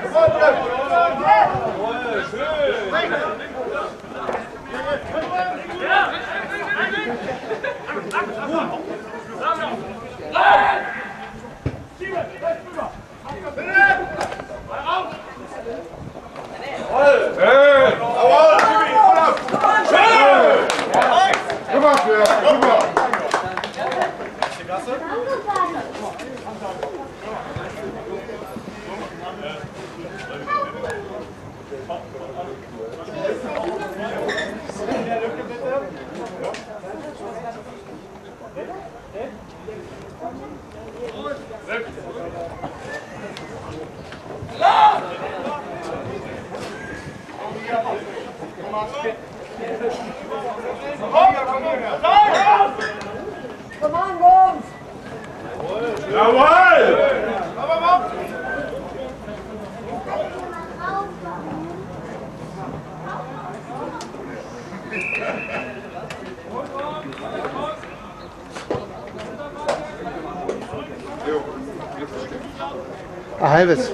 Ein halbes.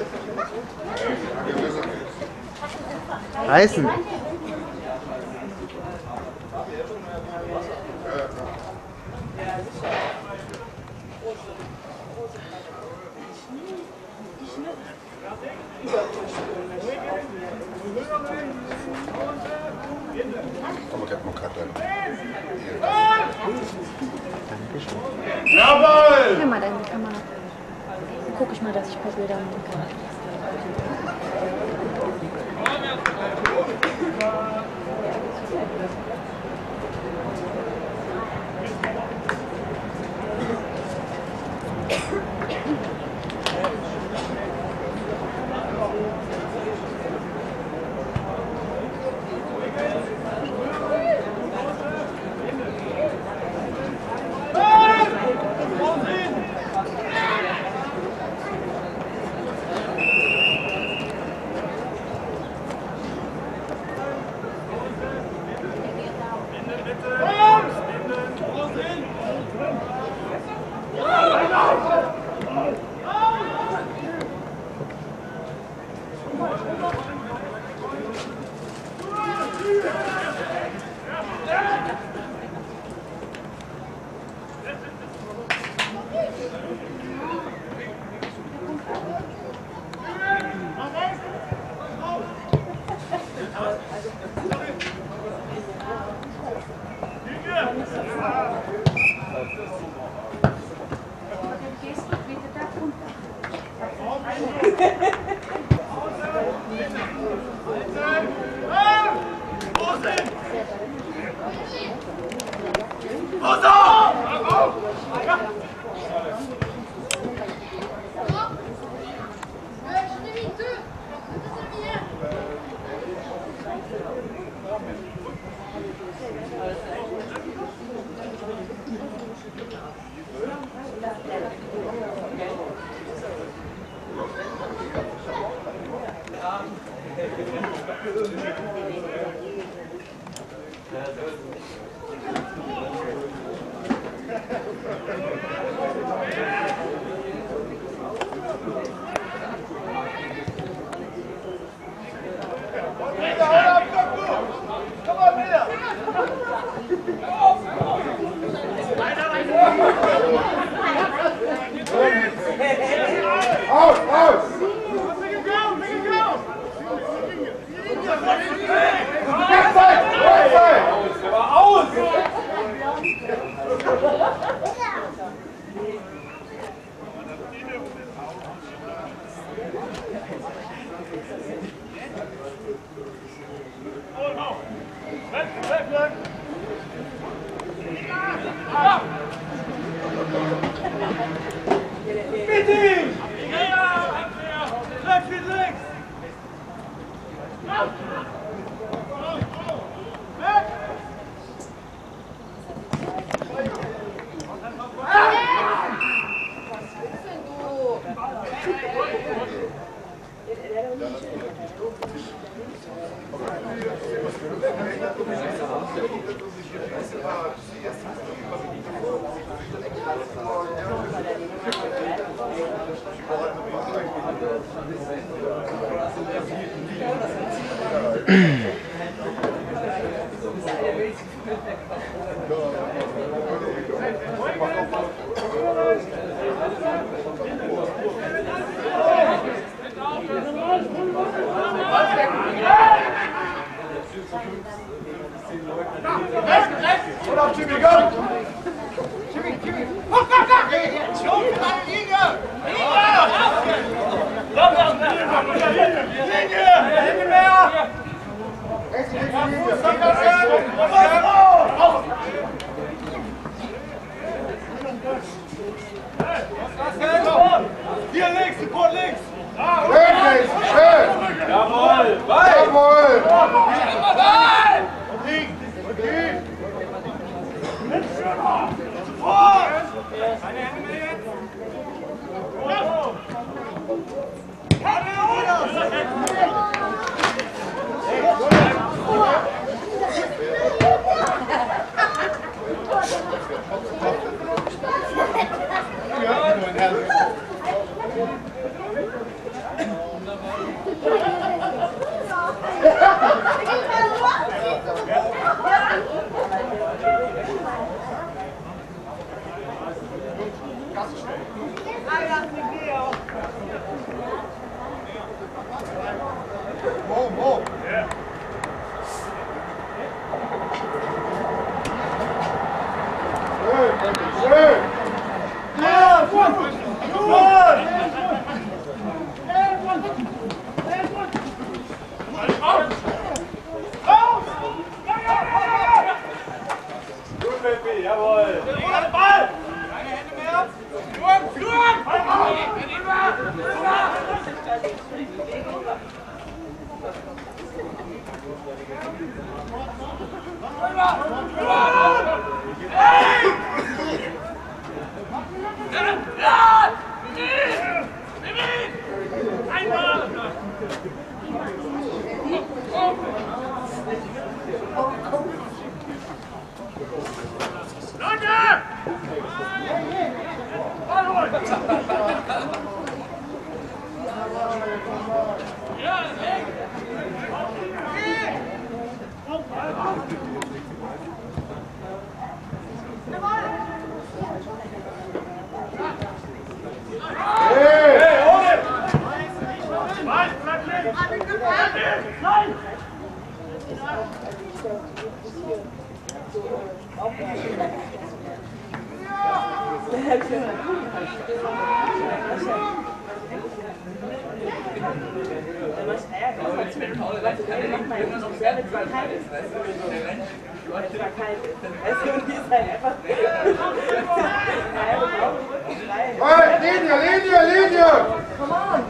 Reißen. Jawohl! Ja, mal deine Kamera. Dann guck ich mal, dass ich ein paar Bilder machen kann. Und auf Jimmy, komm! Jimmy! Hoch, komm! Schon, Linie! Linie mehr! Hier links, Support links! Schön! Jawohl! Jawohl! Keine Hände mehr jetzt! Jawohl! Ball! Keine Hände mehr! Linie! Come on!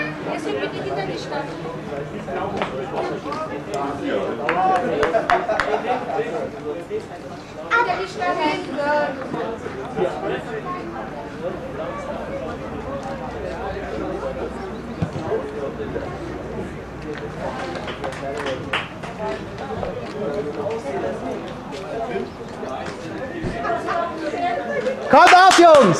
Deswegen bitte die Stadt. Kommt auf, Jungs!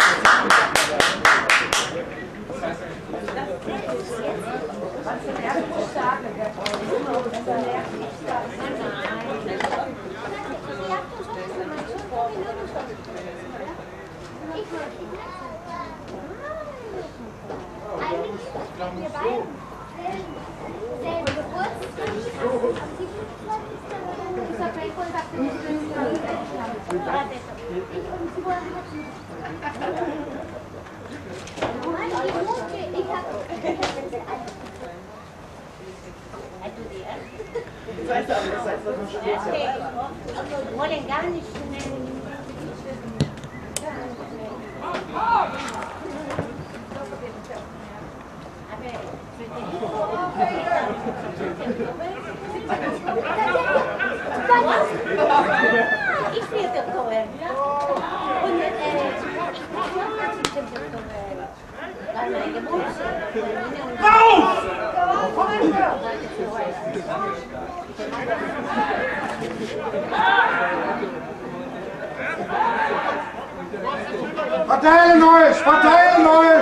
Wollen gar nicht schnell. Ich spiele Doktor. Und Verteilen euch! Verteilen euch!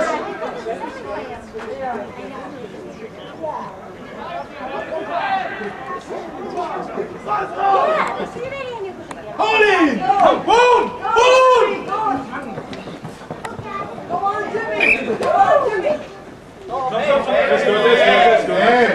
Hol ihn! Boom! Boom! Let's go.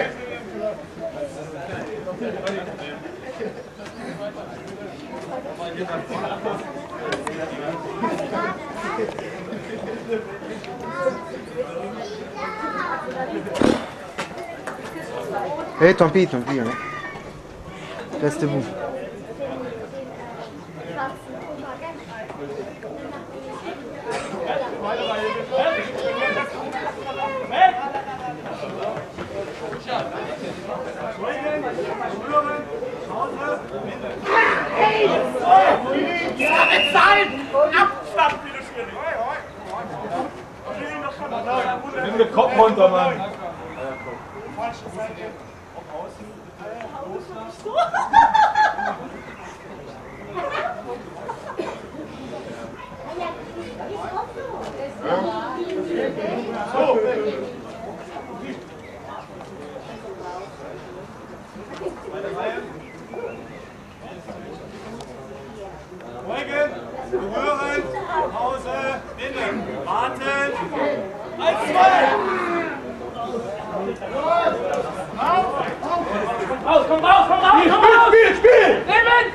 Hey, tant pis, hein. Restez-vous. Nimm den Kopf runter, Mann! Beugen, berühren, Pause, innen, warten, 1, 2! Komm raus! Spiel! Nehmen!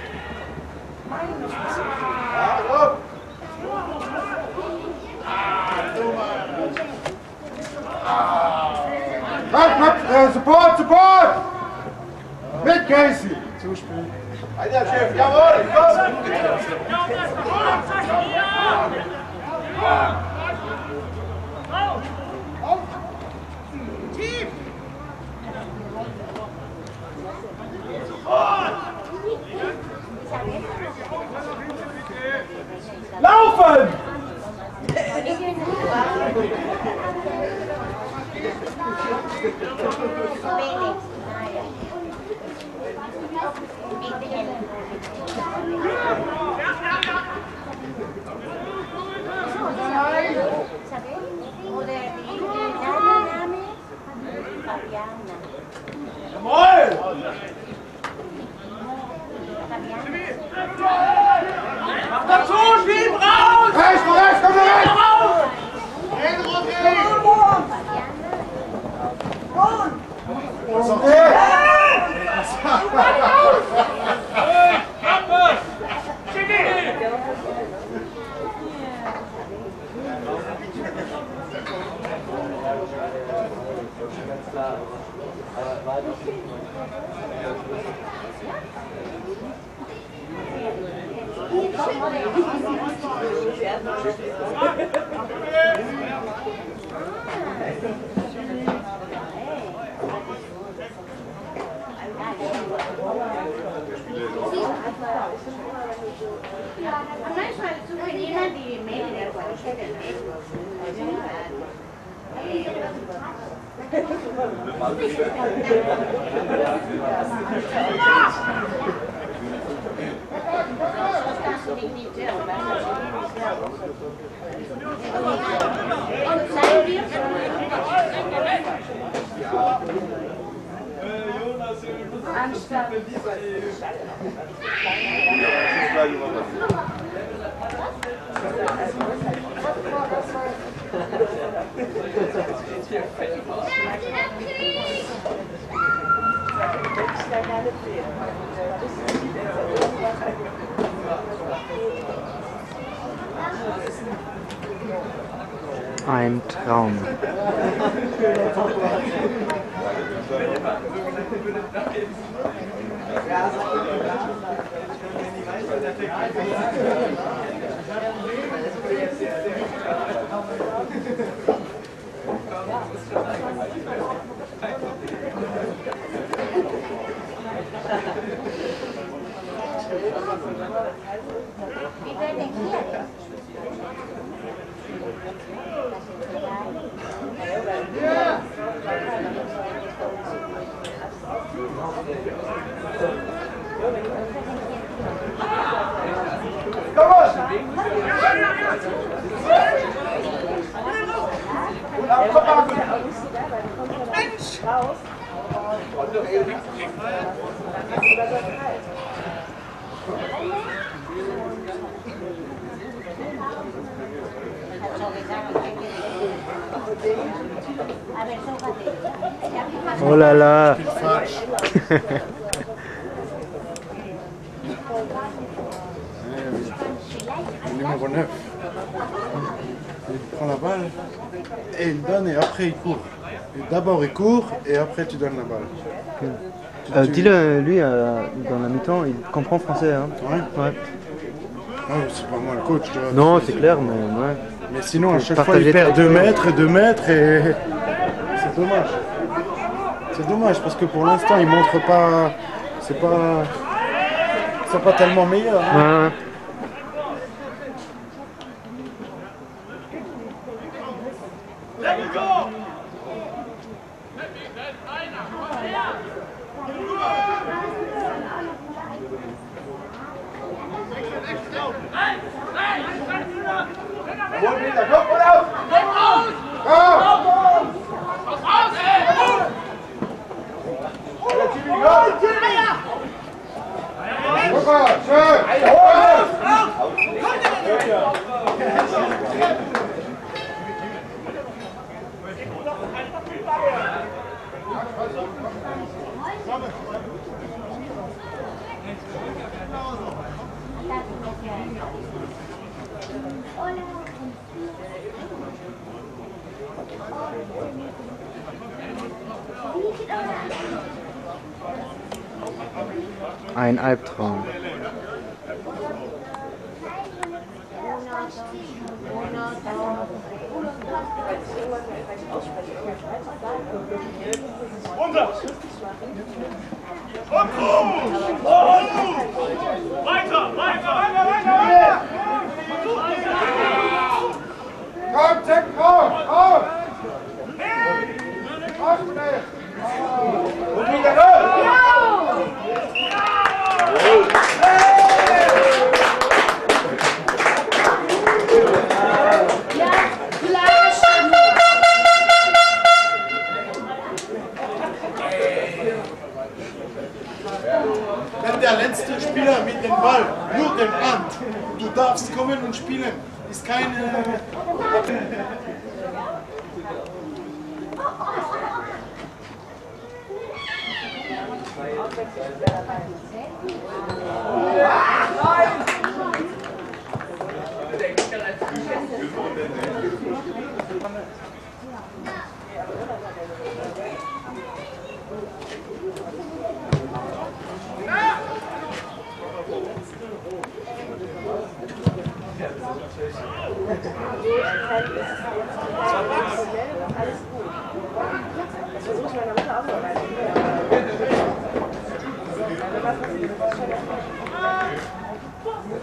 Support! Mit Casey! Zuspielen. Alter, Chef, jawohl! Team! Laufen! Mach dazu, Schieb raus! Rechts, komm rechts! Manchmal suchen jemand die Mail der Qualität. Sonst kannst du dich nicht hören. Und sein wir anstatt Ein Traum. wie werden hier? Oh là là. Numéro 9. Il prend la balle et il donne et après il court. D'abord il court et après tu donnes la balle. Dis-le, lui, dans la mi-temps, il comprend français. Hein. Ouais. Ouais. Ouais, c'est pas moi le coach. Tu vois. Non, c'est clair, mais ouais. Mais sinon, à chaque fois, Partager il perd ta- 2 mètres et 2 mètres et c'est dommage. C'est dommage parce que pour l'instant, il montre pas. C'est pas tellement meilleur. Hein. Ouais, ouais. Ein Albtraum. Weiter! Komm, Jack, raus! Raus! Raus, schnell! Und wieder los! Wenn der letzte Spieler mit dem Ball nur den Hand, du darfst kommen und spielen, ist keine.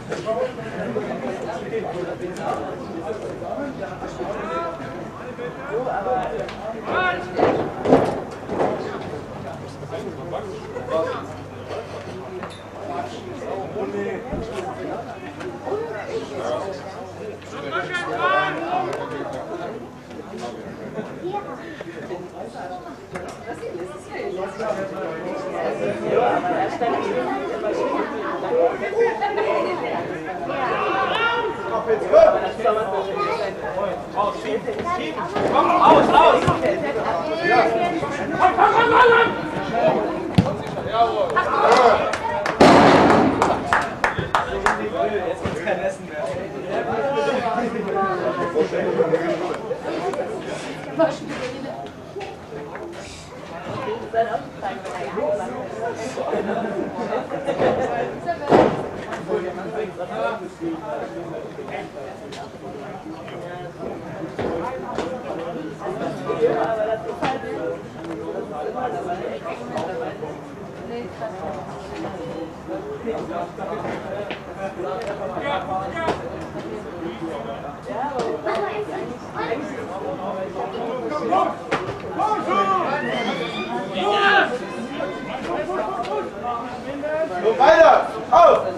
So, weiter! Auf!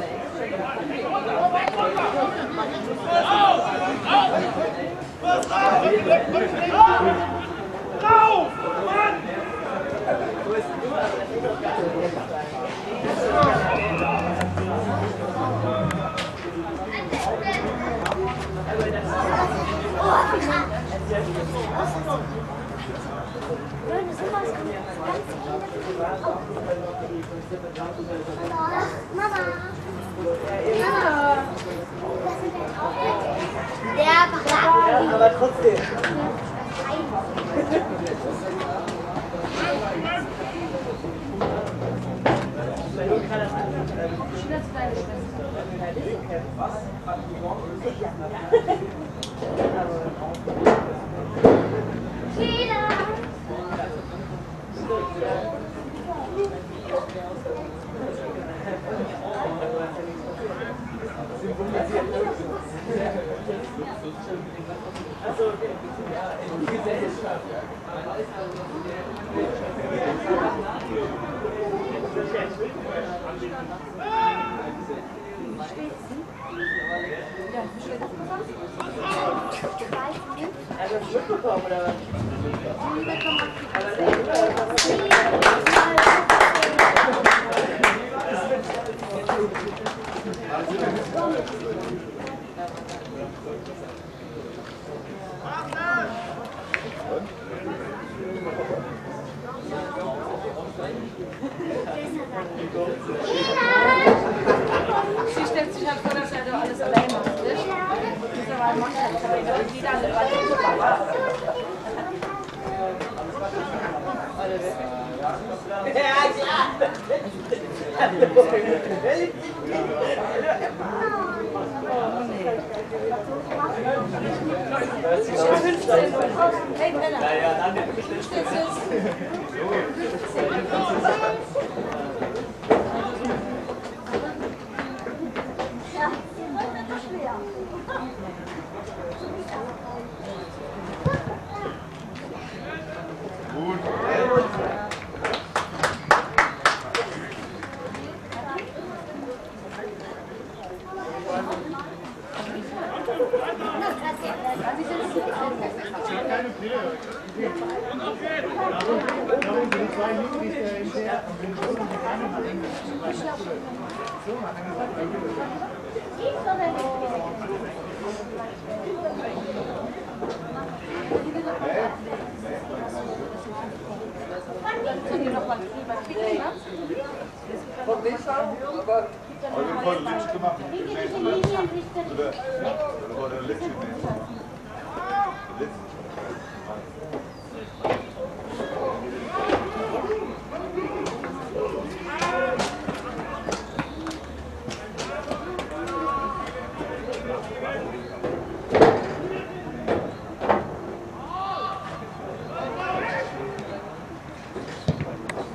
Lauf! Mann! Aber trotzdem. Sie stellt sich halt vor, dass er da alles allein macht, nicht? Aber macht halt, aber jeder alle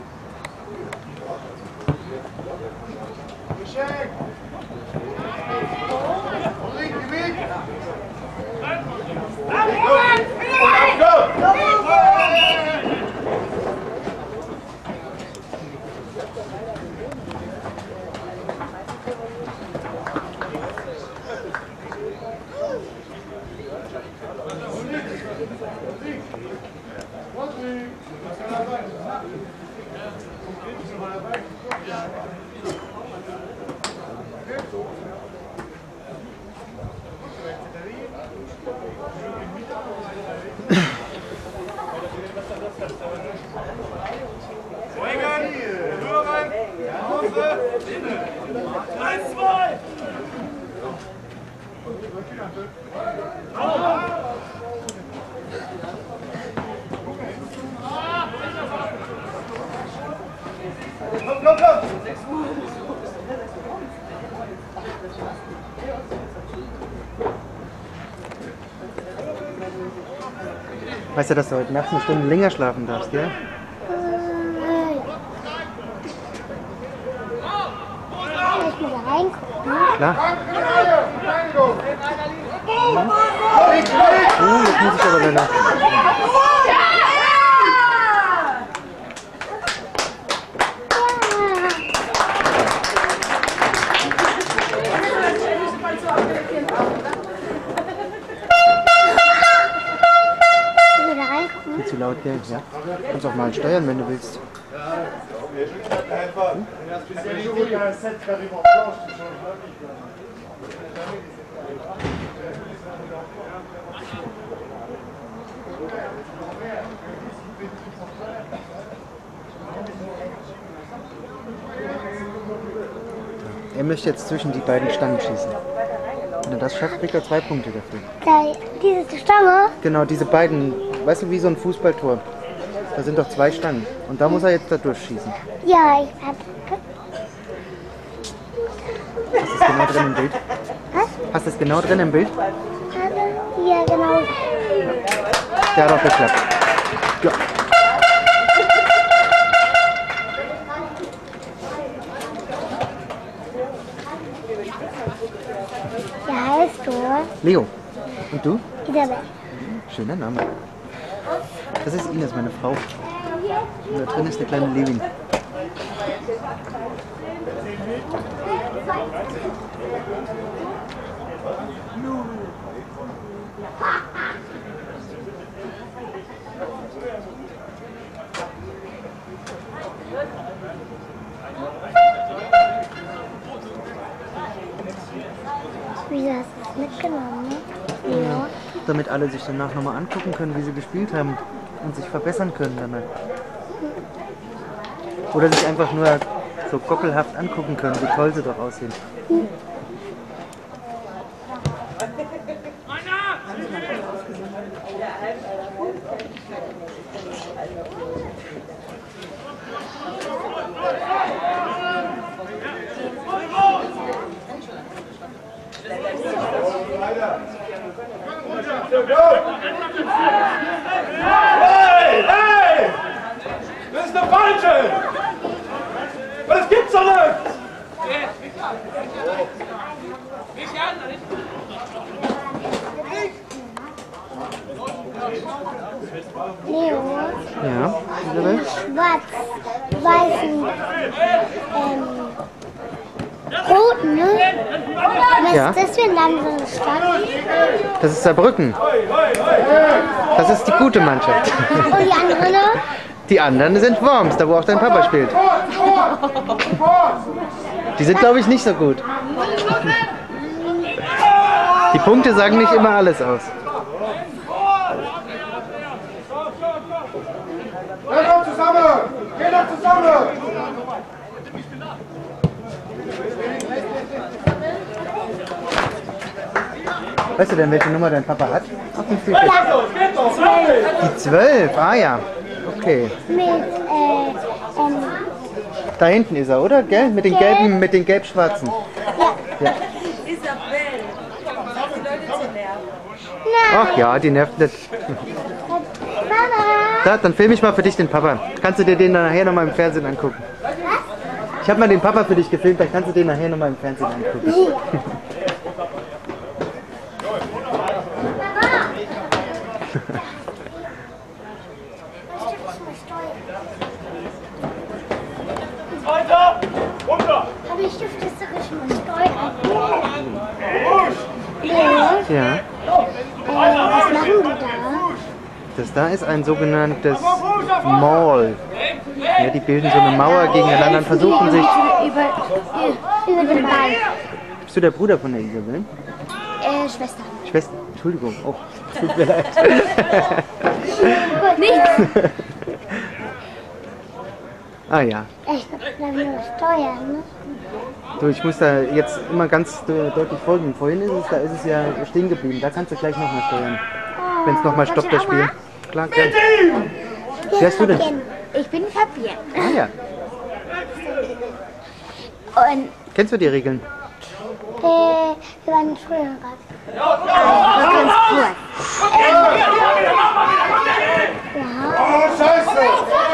Geschenk! Weißt du, dass du heute nachts eine Stunde länger schlafen darfst, gell? Ich muss da reingucken. Klar. Jetzt muss ich aber leider. Viel zu laut, gell? Ja. Du kannst auch mal steuern, wenn du willst. Er möchte jetzt zwischen die beiden Stangen schießen. Wenn er das schafft, kriegt er 2 Punkte dafür. Diese Stange? Genau, diese beiden, weißt du, wie so ein Fußballtor. Da sind doch 2 Stangen. Und da muss er jetzt da durchschießen. Ja, ich hab. Hast du es genau drin im Bild? Was? Hast du es genau drin im Bild? Ja, genau. Der hat auch geklappt. Ja. Wie heißt du? Leo. Und du? Isabel. Schöner Name. Das ist Ines, meine Frau. Und da drin ist der kleine Levin. Wieso hast du es mitgenommen, ne? Ja. Damit alle sich danach nochmal angucken können, wie sie gespielt haben und sich verbessern können damit. Oder sich einfach nur so gockelhaft angucken können, wie toll sie doch aussehen. Hey, hey! Das ist eine falsche! Das gibt's doch nicht! Leo, Ja, Isabel? schwarz-weißen roten, ne? Was Ja. ist das für ein Land, so eine Stadt? Das ist Saarbrücken. Das ist die gute Mannschaft. Und die andere, ne? Die anderen sind Worms, da wo auch dein Papa spielt. Die sind, glaube ich, nicht so gut. Die Punkte sagen nicht immer alles aus. Geht doch zusammen! Geht doch zusammen! Weißt du denn, welche Nummer dein Papa hat? Auf dem Spielfeld. Geht doch! Fertig! Die 12, ah ja. Okay. Mit, Da hinten ist er, oder? Gell? Mit den gelben, mit den gelb-schwarzen. Ja. Ach ja, die nervt nicht. Mama. Da, dann filme ich mal für dich den Papa. Kannst du dir den dann nachher nochmal im Fernsehen angucken? Ich habe mal den Papa für dich gefilmt, dann kannst du den nachher nochmal im Fernsehen angucken. Weiter! Runter! Aber ich dürfte es doch schon mal steuern. Rusch! Leo, Ja, was machen die da? das da ist ein sogenanntes Mall. Ja, die bilden so eine Mauer gegeneinander und versuchen sich... Über den Ball. Bist du der Bruder von der Isabel? Schwester. Schwester, Entschuldigung, oh, tut mir leid. Nichts. Ah ja. Ich darf nur steuern, ne? Du, ich muss da jetzt immer ganz deutlich folgen. Vorhin da ist es ja stehen geblieben. Da kannst du gleich nochmal steuern. Wenn es nochmal stoppt, das Spiel. Klar, gern. Wer bist du denn? Ich bin Fabian. Ah ja. Und Kennst du die Regeln? wir waren früher gerade. Ganz kurz. Oh, Scheiße!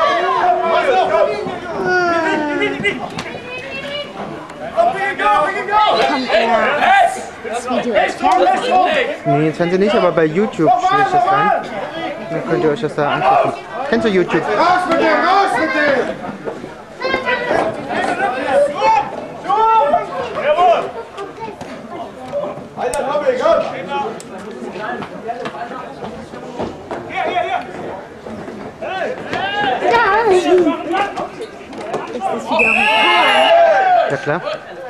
Kommt das Video ins Fernsehen? Nee, ins Fernsehen nicht, aber bei YouTube stelle ich das rein. Dann könnt ihr euch das da angucken. Kennst du YouTube? Raus mit dem! Raus mit dem! Jawohl! Alter, komm, egal! Hier! Ja. Ist das Video auch Ja klar.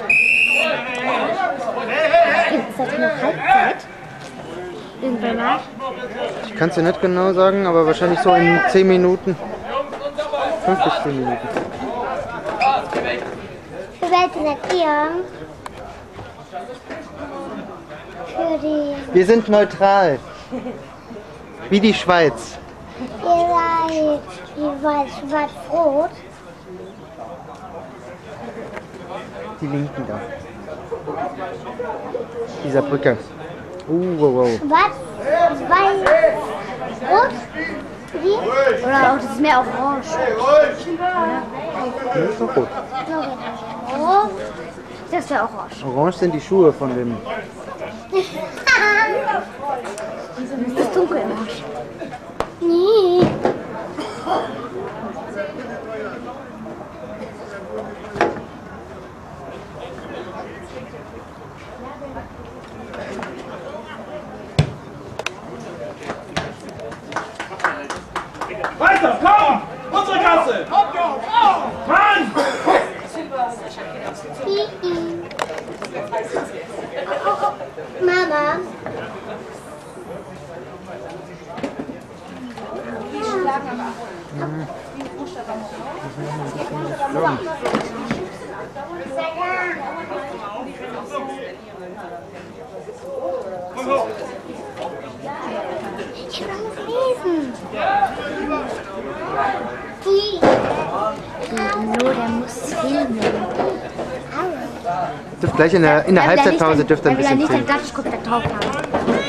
Gibt es das noch Halbzeit? Irgendwann mal? Ich kann es dir nicht genau sagen, aber wahrscheinlich so in 10 Minuten. 5 bis 10 Minuten. Für welche Regierung? Für die... Wir sind neutral. Wie die Schweiz. Ihr seid schwarz-rot. Die Linken da. Dieser Brücke. Wow. Schwarz, weiß, rot. Wie? Oder auch das ist mehr orange. Das ist doch rot. Oh, das wäre orange. Orange sind die Schuhe von dem. Das ist dunkelorange. Nee. Weiter, komm! Unsere Kasse! Mann! Mama. Ich will noch lesen. Nur der muss filmen. Dürft gleich in der Halbzeitpause dürft ihr ein bisschen filmen. filmen. Ich guck da drauf haben.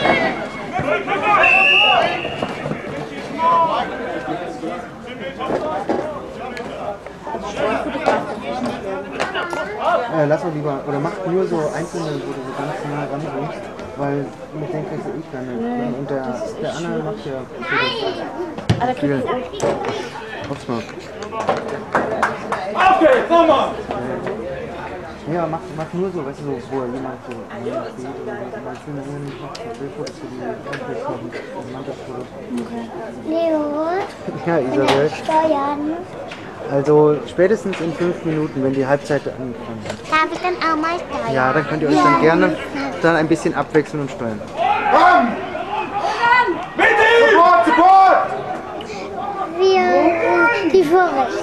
Lass mal lieber, oder mach nur so einzelne, wo du so ganz nah rankommst, weil mit denen kriegst du eh keine. Und der Anna macht ja viel. Hoff's mal. Auf geht's, nochmal! Ja, mach nur so, weißt du, so, wo jemand so steht oder mal schöne Ruhe nicht macht, so Bildfotos für die Onkel haben, also Mannschaftsfotos. Leo, Ja, Isabel. steuern. Also spätestens in 5 Minuten, wenn die Halbzeit angefangen hat. Darf ich dann auch mal steuern? Ja, dann könnt ihr euch dann gerne dann ein bisschen abwechseln und steuern. Komm! Bitte! Support! Wir die Vorrechte.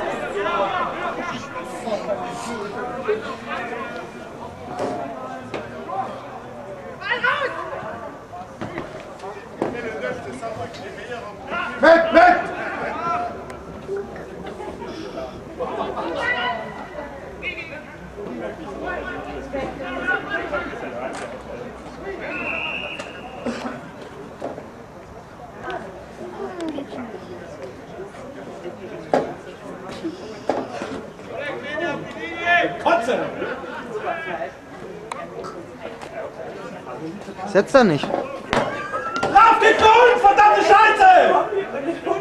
Weg! Kotze! Setzt er nicht. Lauf den Grün, verdammte Scheiße!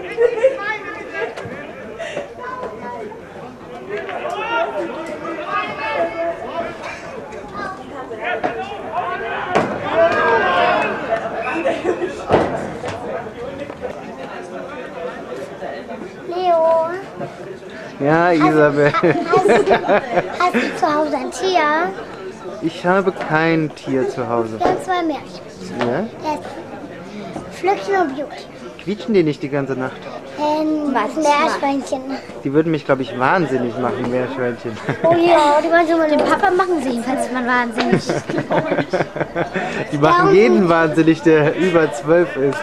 Leo, Ja, Isabel. hast du zu Hause ein Tier? Ich habe kein Tier zu Hause. Wir haben 2 Märchen. Ja? Das ist Flöckchen und Beauty. Quietschen die nicht die ganze Nacht? Meerschweinchen. Die würden mich, glaube ich, wahnsinnig machen, Meerschweinchen. Oh ja, die wollen so mal den Papa machen sie jedenfalls, man wahnsinnig. Die machen jeden wahnsinnig, der über 12 ist.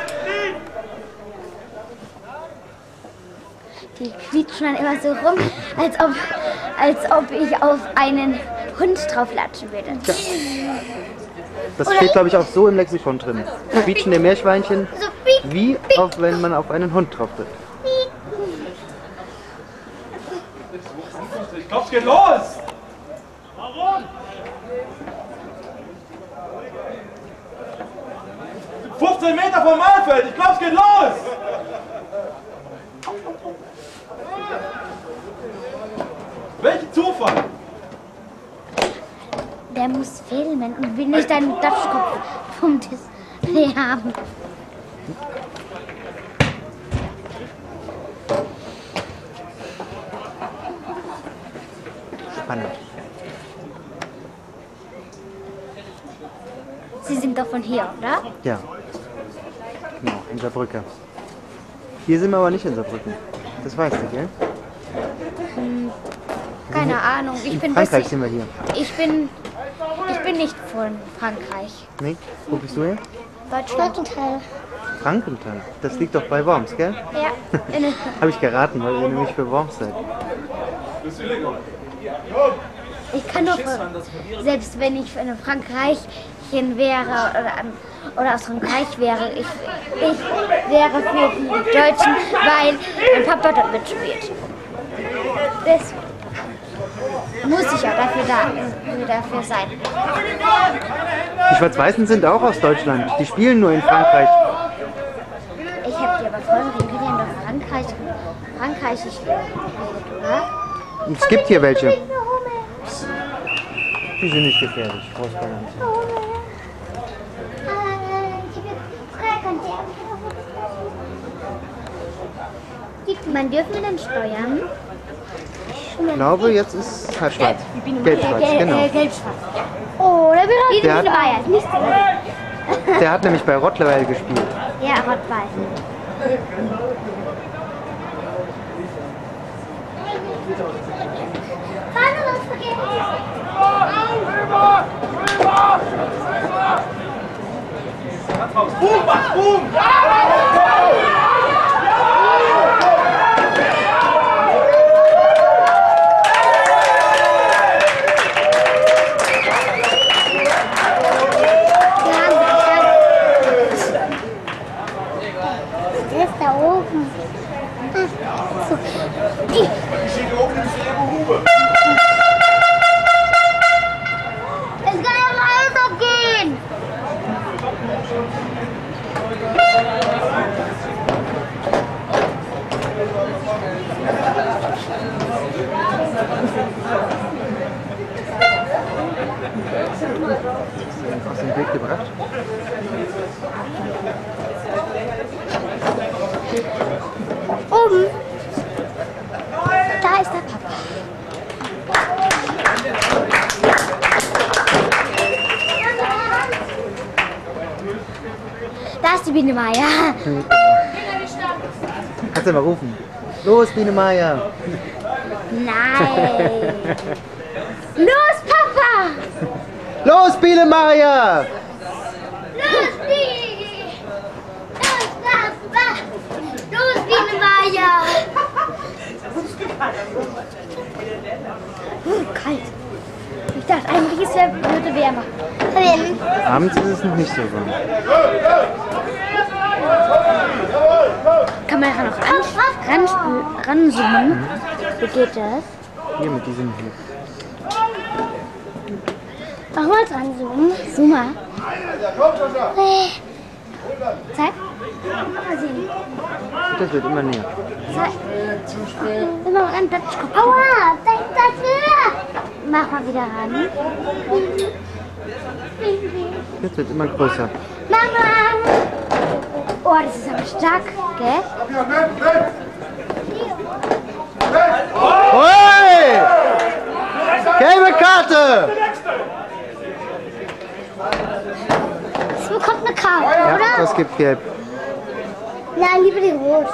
Die quietschen dann immer so rum, als ob ich auf einen Hund drauf latschen würde. Ja. Das steht, glaube ich, auch so im Lexikon drin. Quietschende Meerschweinchen, wie auch wenn man auf einen Hund drauf tritt. Ich glaube, es geht los! Warum? 15 Meter vom Mahlfeld, ich glaube, es geht los! Welchen Zufall! Der muss filmen und will nicht deinen Dutschkopf vom Display haben. Spannend. Sie sind doch von hier, oder? Ja. Genau, in Saarbrücken. Hier sind wir aber nicht in Saarbrücken. Das weißt du, gell? Keine Ahnung. In Frankreich sind wir hier. Ich bin nicht von Frankreich. Nee? Wo bist du her? Deutschland. Frankenthal. Das liegt doch bei Worms, gell? Ja. Habe ich geraten, weil ihr nämlich für Worms seid. Ich kann doch, selbst wenn ich in Frankreichchen wäre oder aus Frankreich wäre, ich wäre für die Deutschen, weil mein Papa dort mitspielt. Das muss ich ja dafür sein. Die Schwarz-Weißen sind auch aus Deutschland. Die spielen nur in Frankreich. Ich habe die aber vorhin gesehen, die haben doch Frankreichisch geredet, oder? Es gibt hier welche. Die sind nicht gefährlich. Brauchst keine Angst. Man dürfen wir denn steuern? Ich glaube, jetzt ist schwarz. Gelb-schwarz, genau. Gelb-schwarz. Oh, der Biene Meier ist nicht so. Der hat nämlich bei Rottweil gespielt. Ja, Rottweil. Boom, boom! Der ist da oben. So. Ich stehe hier oben im Seeberhube. Es kann ja weitergehen. Aus dem Weg gebracht. Oben. Da ist der Papa. Da ist die Biene Meier. Kannst du mal rufen? Los, Biene Meier! Nein. Los, Papa! Los, Biene Meier! Los, Biene! Los, Papa! Los, Biene Meier! Kalt. Ich dachte eigentlich, es würde wärmer. Abends ist es noch nicht so warm. Kann man ja noch ranzoomen? Wie geht das? Hier mit diesem hier. Mach mal ranzoomen. Zoom mal. Zeig. Mal sehen. Das wird immer näher. Zeig. Immer ran, Dutschkopf. Aua, da ist das höher. Mach mal wieder ran. Das wird immer größer. Mama! Oh, das ist aber stark, gell? Oi! Gelbe Karte! Es bekommt eine Karte, Ja, oder? das gibt gelb. Nein, lieber die Rot.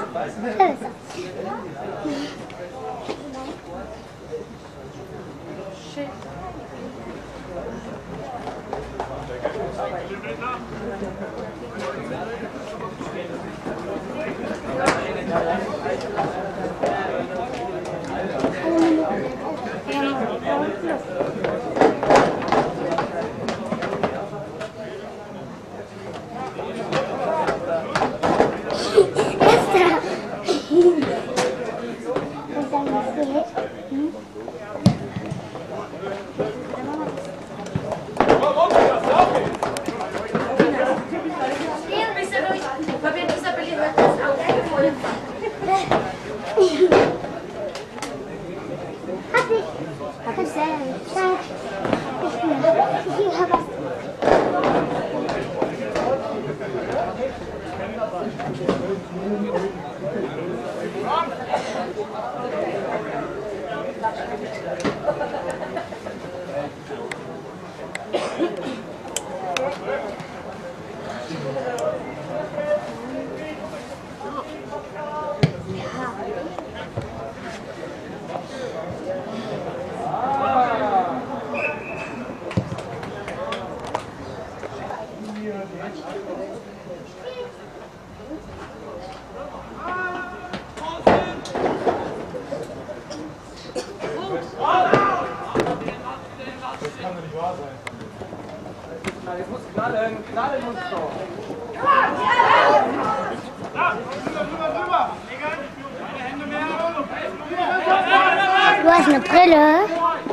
Du hast eine Brille.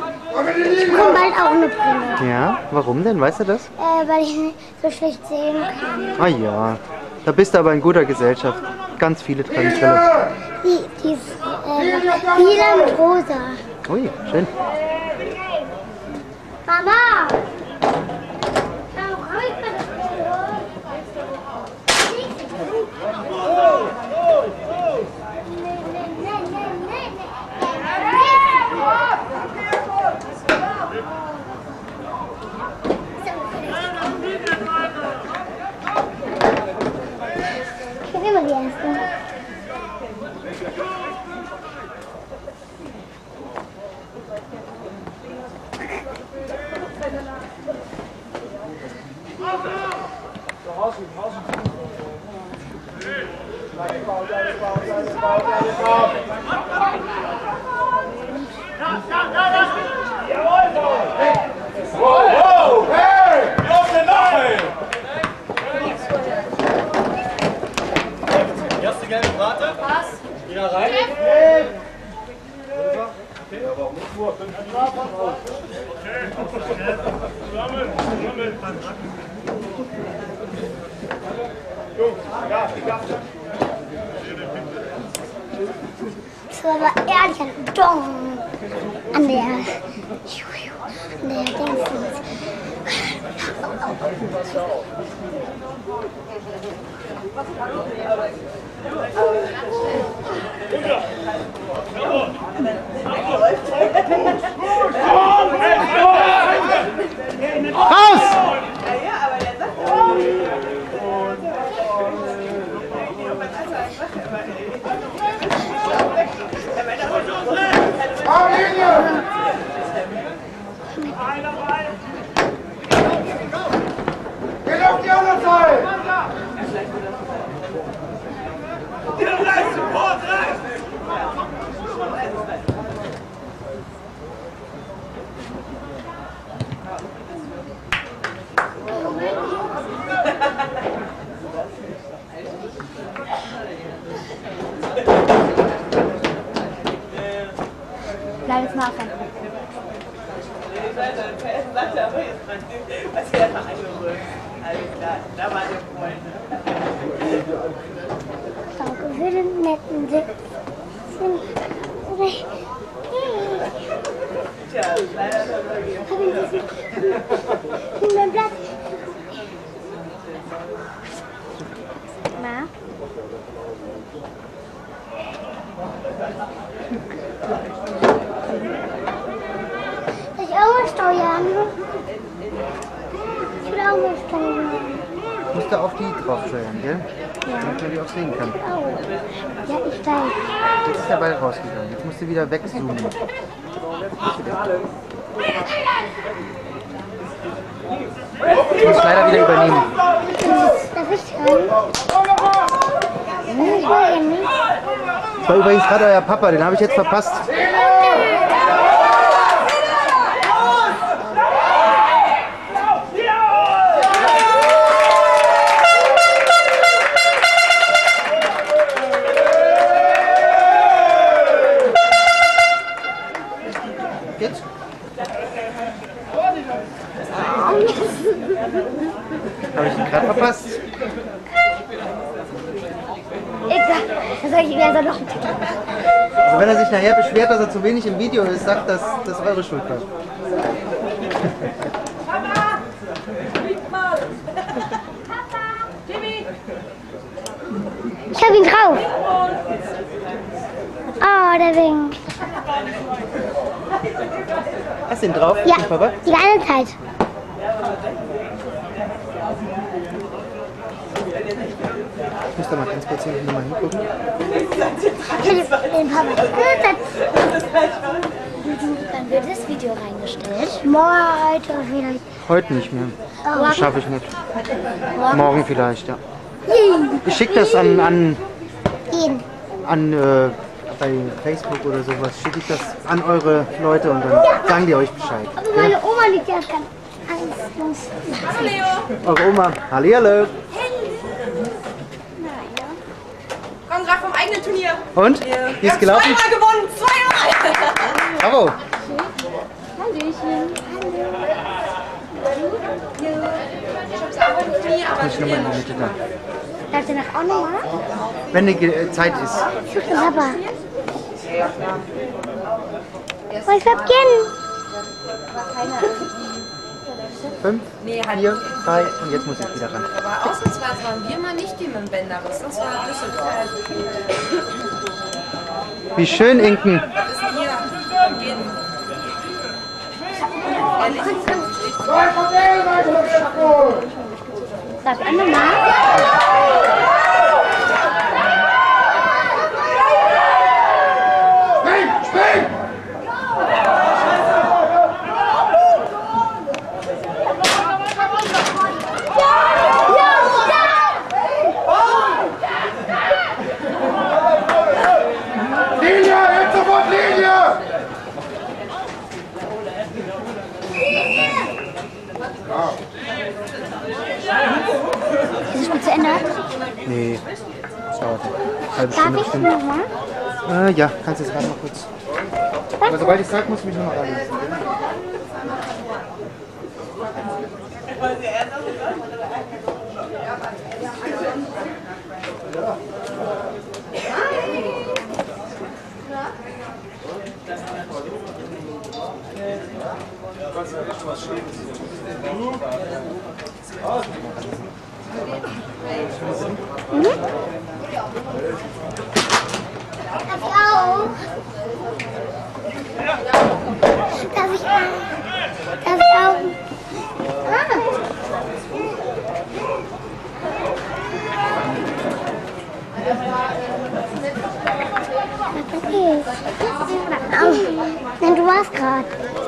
Ich bekomme bald auch eine Brille. Ja, warum denn? Weißt du das? Weil ich nicht so schlecht sehen kann. Ah ja, da bist du aber in guter Gesellschaft. Ganz viele tragen Brille. Die ist lila mit rosa. Ui, schön. Mama! Warum habe ich meine Brille? Ich bin immer die Erste. Wow! Hey! Auf den Nachen! Erste gelbe Karte. Was? Wieder rein. Okay, aber auch nicht nur 5 Minuten. Zusammen. Jungs, ja, Das war aber ehrlich ein Dong an der Dingsens. Raus! Geht auf die andere Seite! Support rein! Bleib jetzt mal aufhören. Danke für den netten Sitz. Nimm mein Blatt. Na? Soll ich auch mal steuern? Ich will auch mal steuern. Musst musst du auf die drauf steuern, gell? Ja. Damit man die auch sehen kann. Oh. Ja, ich weiß. Jetzt ist der Ball rausgegangen. Jetzt musst du wieder wegzoomen. Ich muss leider wieder übernehmen. Darf ich dran? Ich will eben nicht. Das war übrigens gerade euer Papa, den habe ich jetzt verpasst. Jetzt? Habe ich ihn gerade verpasst? Das sag ich mir also noch einen Titel. Also wenn er sich nachher beschwert, dass er zu wenig im Video ist, sagt, dass das eure Schuld war. Ich hab ihn drauf. Oh, der winkt. Hast du ihn drauf? Ja, Papa? die ganze Zeit. Ich muss da mal ganz kurz hinten mal hingucken. Den Papa. Dann wird das Video reingestellt. Heute vielleicht. Heute nicht mehr. Das schaffe ich nicht. Morgen vielleicht, ja. Ich schicke das an bei Facebook oder sowas. Schicke ich das an eure Leute und dann sagen die euch Bescheid. Aber meine Oma liegt ja ganz angstlos. Eure Oma. Hallihallo. Komm gerade vom eigenen Turnier. Und? Wie ist gelaufen? Zweimal gewonnen, zweimal! Bravo. Hallöchen. Muss ich nochmal in die Mitte da. Darf ihr noch auch nochmal? Wenn die Zeit ist. Papa. Oh, ich hab gern. 5, 4, 3 und jetzt muss ich wieder ran. Aber ausnahmsweise waren wir mal nicht die mit dem Bänderriss, das war Düsseldorf. Wie schön, Inken. Das ist hier. Gehen. Sag einmal mal. Ist das Spiel zu Ende? Nee, das dauert eine halbe Darf Stunde ich bestimmt. nochmal? Ja, kannst du jetzt gerade mal kurz. Aber sobald ich sage, musst du mich nochmal reinlassen. Darf ich auch? Darf ich auch? Darf ich auch? Okay. Nein, du warst gerade.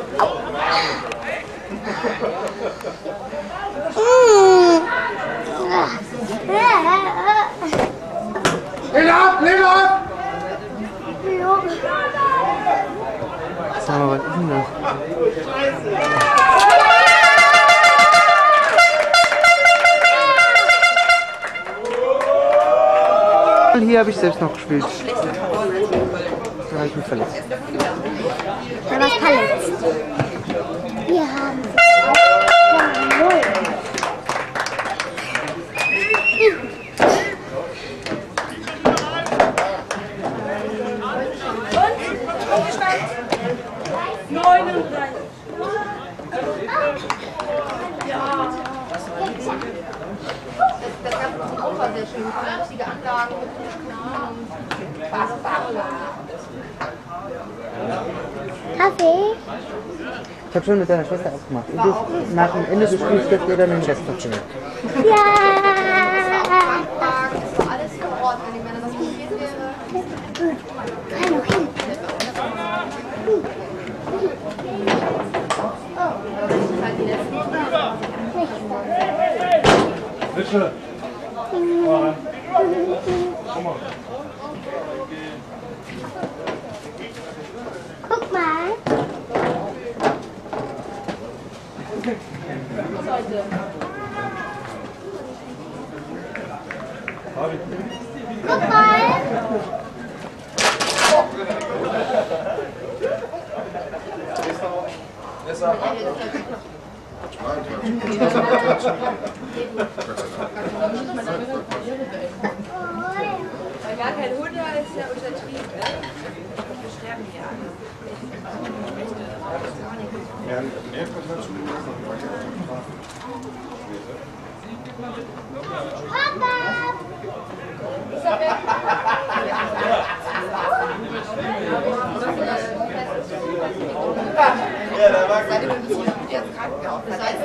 Leg ab, leg ab! Sag mal, was ist denn das? Hier habe ich selbst noch gespielt. Da habe ich mich verletzt. Da war's verletzt. Wir haben Kaffee. Ich habe schon mit deiner Schwester abgemacht. Nach dem Ende des Spiels dürft ihr dann den Rest verstehen. Ja. Bitte. Komm mal. Guck mal. Guck mal. Weil gar kein Hund war, ist ja untertrieben. Wir sterben hier alle. Ja, da war gut. Jetzt Krankenhaus. Das heißt,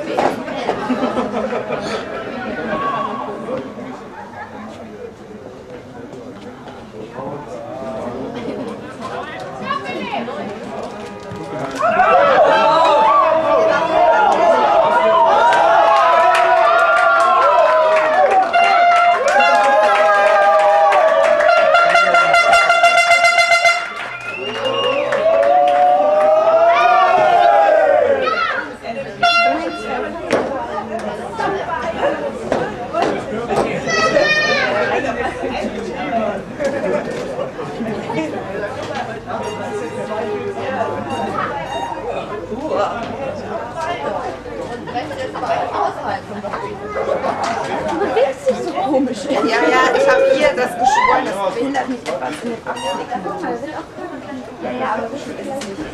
Du bewegst dich so komisch. Ja, ich habe hier das geschwollen, das behindert mich etwas in den Abknicken. Ja, aber so schlimm ist es nicht.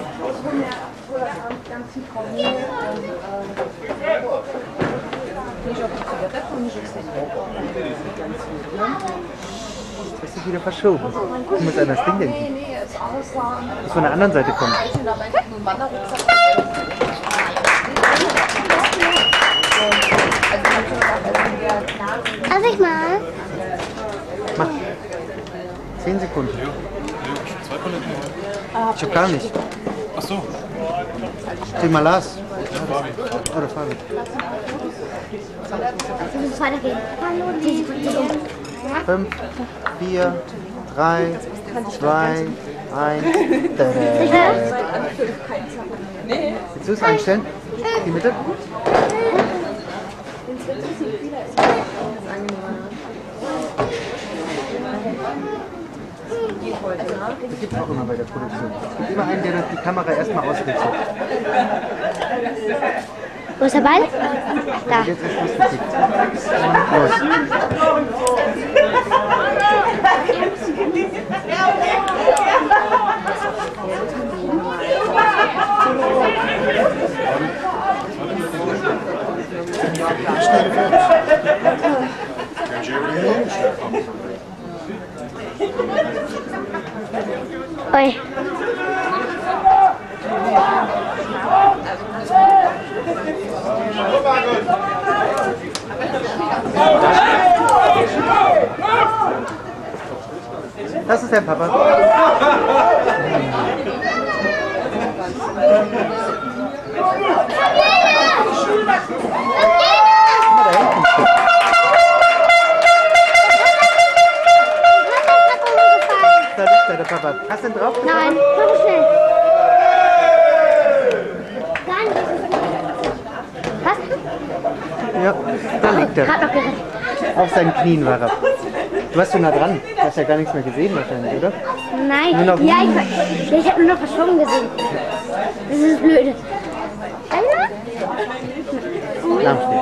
Das ist wieder verschoben. Ich muss an das Ding denken. Das von der anderen Seite kommt. Also ich mal. Mach. 10 Sekunden. Ich hab gar nicht. Ach so. Dreh mal Lars. Oder Fabi. Du musst weitergehen. Hallo, 5, 4, 3, 2, 1. Willst du es einstellen? Die Mitte? Das gibt es auch immer bei der Produktion. Es gibt immer einen, der die Kamera erstmal ausrichtet. Wo ist der Ball? Da. Jetzt ist Schluss gekickt. Und los. Oi. Das ist der Papa. Da liegt der Papa. Hast du ihn drauf? Nein, komm schnell. Was? Ja, da liegt er. Gerade noch gerettet. Auf seinen Knien war er. Du warst so nah dran. Du hast ja gar nichts mehr gesehen wahrscheinlich, oder? Nein, Nur noch- ja, ich habe nur noch verschwommen gesehen. Das ist blöd. Lahmstehen.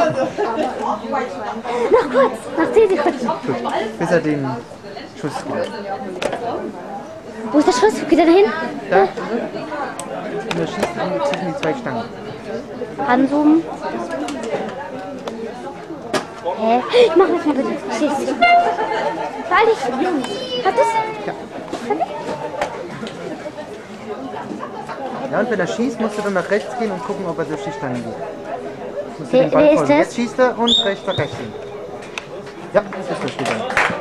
Noch kurz, noch 10 Sekunden. Gut. Bis er den Schuss gibt. Wo ist der Schuss? Geht er dahin? Da. Und er schießt zwischen die zwei Stangen. Ranzoomen. Hä? Mach das mal bitte. Schieß. Ehrlich? Hat das? Ja. Ja, und wenn er schießt, musst du dann nach rechts gehen und gucken, ob er durch die Stangen geht. Musst du den Ball Wer ist folgen. das? Jetzt schießt er und rechts nach rechts hin. Ja, das ist durchgegangen.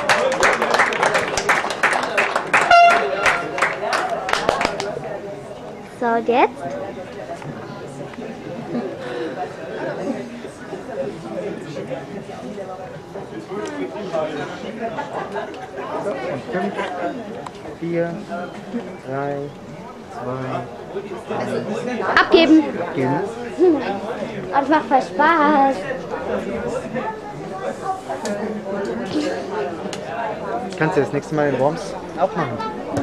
So, und jetzt? 5, 4, 3, 2, Abgeben. gehen. Und es macht voll Spaß. Kannst du das nächste Mal in Worms auch machen?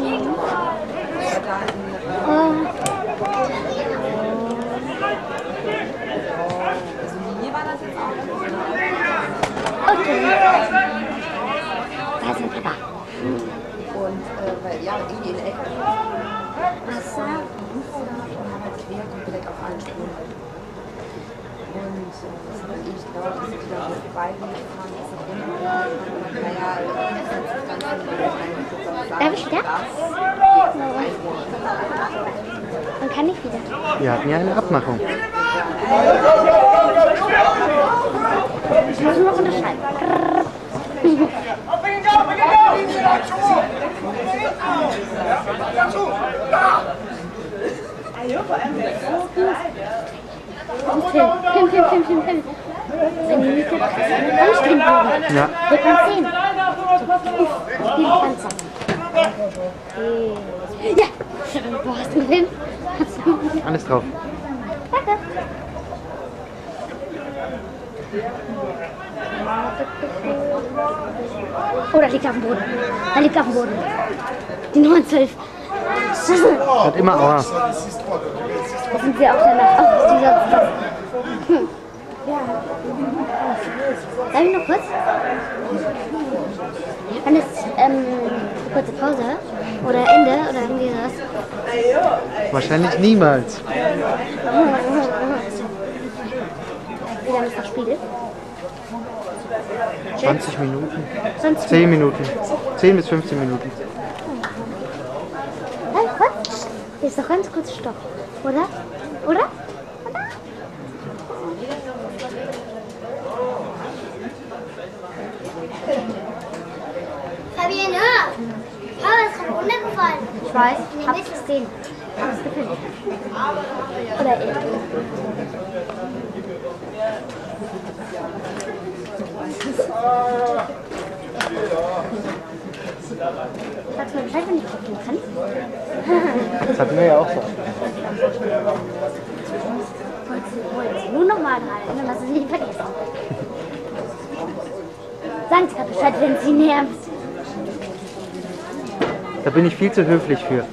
Okay. Da ist mein Papa. Und weil ja, irgendwie in der Ecke. Wasser. Quer komplett auf allen Spuren. Und das hat dann ewig gedauert, bis ich wieder so vorbeigefahren ist. Naja, das ist ganz Darf ich wieder? Man kann nicht wieder. Wir hatten ja eine Abmachung. Ich muss nur noch unterschreiben. Film. Wenn die Miete anstehen würden, Ja. wird man sehen. Wie ein Panzer. Ja! Wo hast du einen Film? Alles drauf. Danke. Oh, da liegt er auf dem Boden. Da liegt er auf dem Boden. Die 912. Hat immer Aua. Da sind sie auch danach. Oh, dieser. Ja. Darf ich noch kurz? Wann ist kurze Pause? Oder Ende? Oder irgendwie sowas? Wahrscheinlich niemals. Wie lange ist das Spiel? 20 Minuten. 20 10 Minuten. 10 bis 15 Minuten. Halt, kurz. Hier ist doch ganz kurz Stopp. Oder? Oder? Fabienne, Papa ist gerade runtergefallen. Ich weiß, ich hab's gesehen. Hab's gefilmt. Oder er. Sagst du mir Bescheid, wenn ich gucken kann? Das hatten wir ja auch so. Nur nochmal halten, was Sie nicht vergessen. Sagen Sie gerade Bescheid, wenn Sie nervt. Da bin ich viel zu höflich für.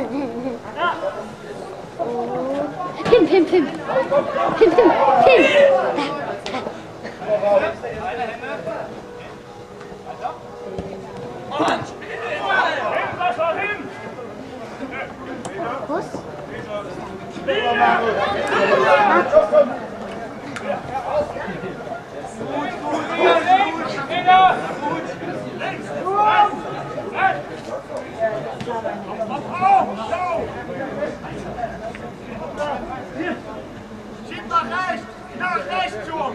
Pim. Kuss. Schieb nach rechts, Junge!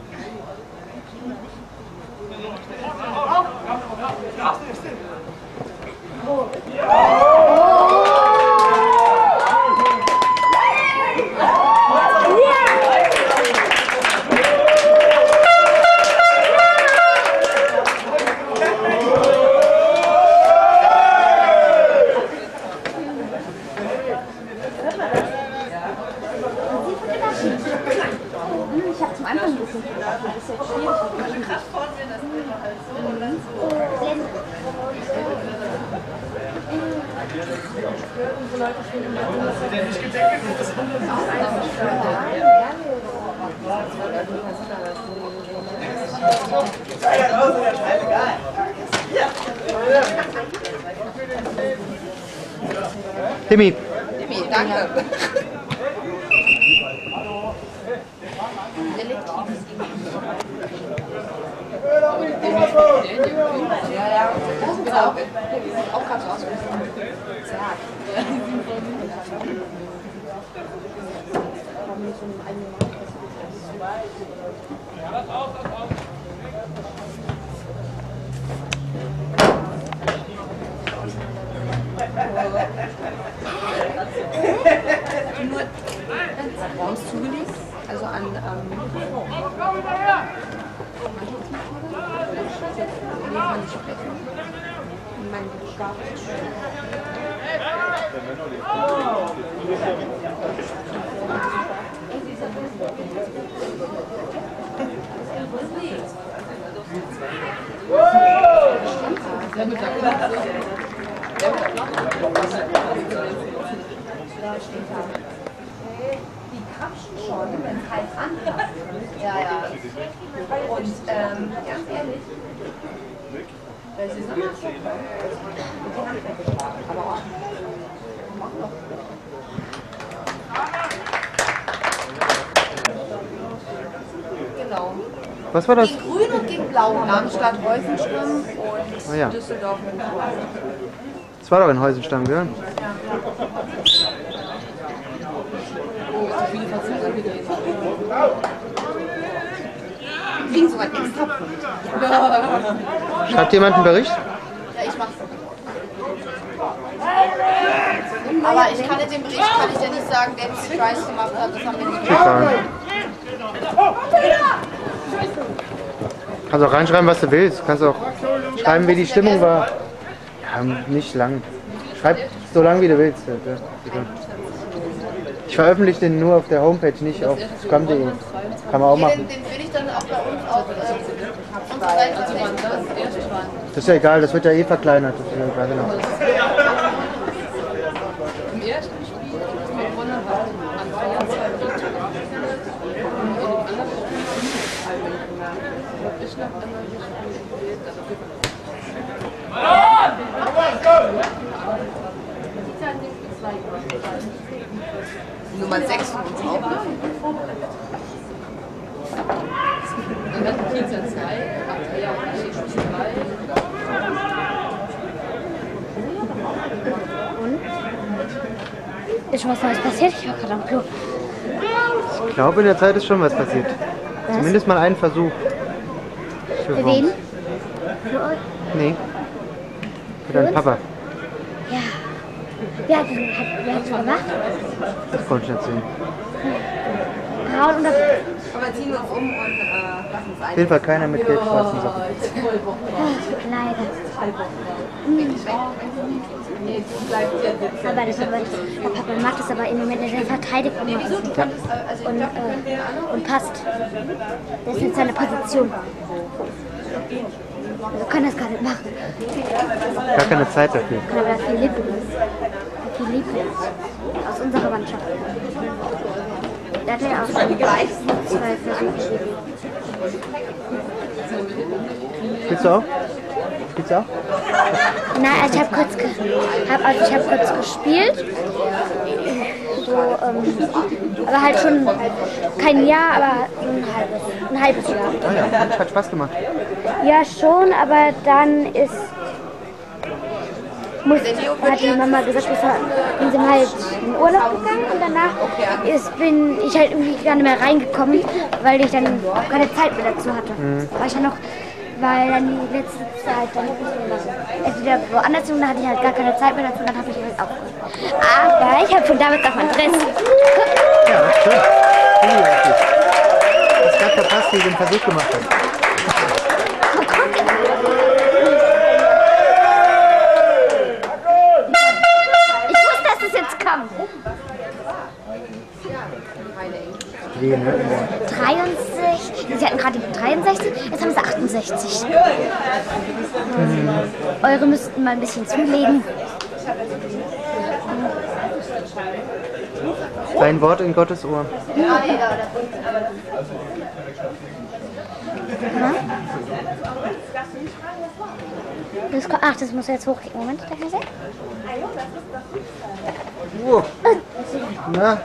Ich habe zum Anfang ein bisschen gedacht, das ist jetzt schwierig. Timmy. Timmy, danke. Ja, das ist auch. Die sind auch gerade so ausgerüstet. Zart. Nur Worms zugelegt, also an kann nicht sprechen. Mein Garten ist schön. Die krapschen schon, wenn es heiß anpasst. Ja, ja. Und ganz ehrlich, das ist immer so. Aber auch. Genau. Was war das? Gegen Grün und gegen Blau. Darmstadt, Heusenstamm und Ah, ja. Düsseldorf und Das war doch in Heusenstamm, gell? Wir kriegen sogar einen extra Punkt. Schreibt jemand einen Bericht? Ja, ich mach's. Aber ich kann in dem Bericht kann ich dir nicht sagen, wer den Preis gemacht hat. Das haben wir nicht gemacht. Kannst auch reinschreiben, was du willst. Kannst auch schreiben, wie die Stimmung war. Ja, nicht lang. Schreib so lang, wie du willst. Ja, bitte. Ich veröffentliche den nur auf der Homepage, nicht auf scrum.de. Kann man auch machen. Den will ich dann auch bei uns auf unsere Seite tatsächlich. Das ist ja egal, das wird ja eh verkleinert. Das ist ja egal, genau. Im ersten Spiel ist man gewonnen hat, an Bayern 2 Nummer 6 von uns auch. Und dann Kiez 2, Andrea und ich 3. Ist schon was Neues passiert? Ich war gerade am Klo. Ich glaube, in der Zeit ist schon was passiert. Zumindest mal einen Versuch. Für wen? Für euch? Nee. Für deinen Papa. Ja. Wer hat es gemacht? Das konnte ich nicht sehen. Raul und das. Aber ziehen wir uns um und lassen uns ein. Auf jeden Fall keiner mit gelb-schwarzen Sachen. Leider. Aber der Papa macht es aber im Moment in der Verteidigung machen. Und passt. Das ist jetzt seine Position. Also kann das gar nicht machen. Gar keine Zeit dafür. Kann aber viel Liebe. Viel Liebe. Aus unserer Mannschaft. Da hat er auch schon 2 Versuche. Spielst du auch? Spielst du auch? Nein, also ich habe kurz gespielt. So, aber halt schon kein Jahr, aber ein halbes Jahr. Ah ja, hat Spaß gemacht. Ja schon, aber dann hat die Mama gesagt, wir sind halt in Urlaub gegangen und danach bin ich halt irgendwie gar nicht mehr reingekommen, weil ich dann keine Zeit mehr dazu hatte. Weil dann die letzte Zeit dann entweder woanders und da hatte ich halt gar keine Zeit mehr dazu und dann habe ich halt aufgehört. Aber ich habe schon damit auf mein Dress. Ja, schön. Hast gerade verpasst, wie du den Versuch gemacht hast. Ich wusste, dass es jetzt kommt. Wie, ne? 63, sie hatten gerade 63, jetzt haben sie 68. Eure müssten mal ein bisschen zulegen. Dein Wort in Gottes Ohr. Das muss jetzt hochklicken. Moment, der Hase. Na?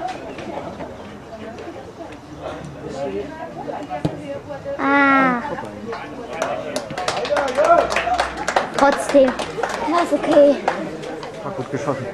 Trotzdem. Das ist okay. War gut geschossen.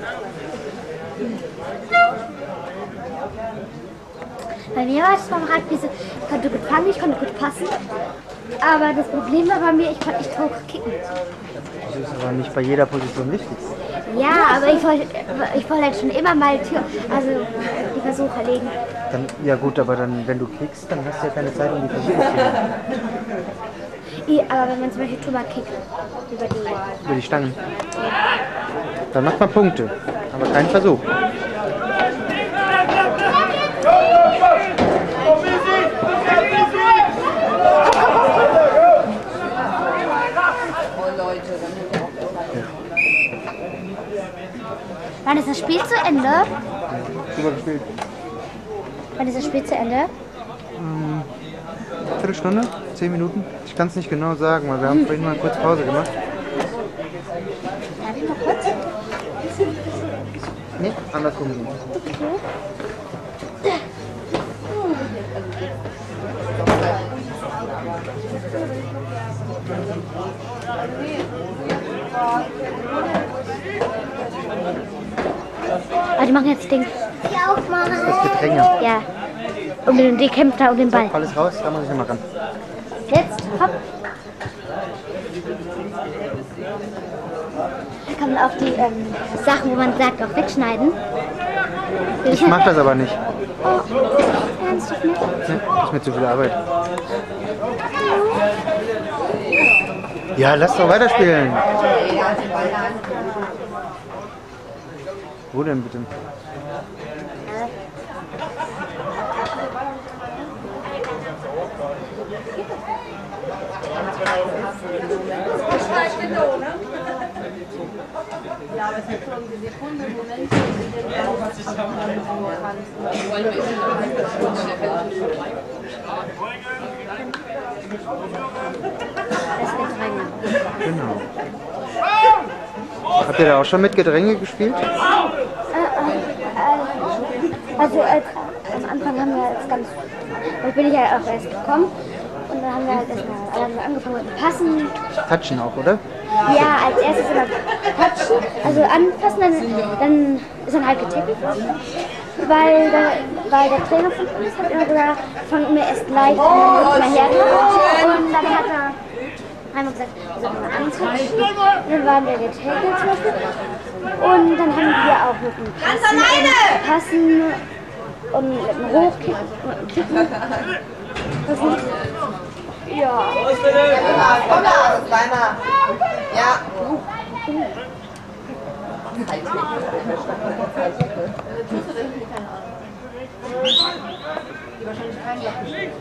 Bei mir war es beim Radwiese, ich konnte gut fangen, ich konnte gut passen. Aber das Problem war bei mir, ich konnte nicht hoch kicken. Das ist aber nicht bei jeder Position wichtig. Ja, aber ich wollte halt schon immer mal die Versuche legen. Dann, ja gut, aber dann, wenn du kickst, dann hast du ja keine Zeit, um die Versuche zu legen. Ja, aber wenn man zum Beispiel drüber kickt, Über die Stangen. Dann macht man Punkte, aber keinen Versuch. Wann ist das Spiel zu Ende? Super gespielt. Wann ist das Spiel zu Ende? Viertelstunde? 10 Minuten? Ich kann es nicht genau sagen, weil wir haben vorhin mal kurz Pause gemacht. Darf ich mal kurz? Nee, andersrum gehen. Ah, die machen jetzt Ding. aufmachen. Das ist Gedränge. Ja. Und die kämpft da um den Ball. Alles raus, da muss ich nochmal ran. Jetzt, hopp. Da kann man auch die Sachen, wo man sagt, auch wegschneiden. Ich mach das aber nicht. Oh, ernsthaft nicht? Nee, das ist mir zu viel Arbeit. Ja, lass doch weiterspielen. Wo denn bitte? Ja, aber es gibt so Sekunden, Momente, in denen du auch was Genau. Habt ihr da auch schon mit Gedränge gespielt? Also am Anfang haben wir jetzt ganz, da bin ich ja auch erst gekommen und dann haben wir halt erstmal angefangen mit dem Passen. Touchen auch, oder? Ja, als erstes immer touchen, also anfassen, dann ist dann halt getippelt, weil der Trainer von uns hat immer gesagt, fang mir erst leicht an, dann mal her. Und dann hat er einmal gesagt, wir sollen mal anzutschen, dann waren wir getackelt zum Beispiel. Und dann haben wir auch mit dem Passen und mit dem Hochkicken und Kicken. Ja. Komm da, das ist deiner. Ja. die wahrscheinlich keinen Loch gespielt.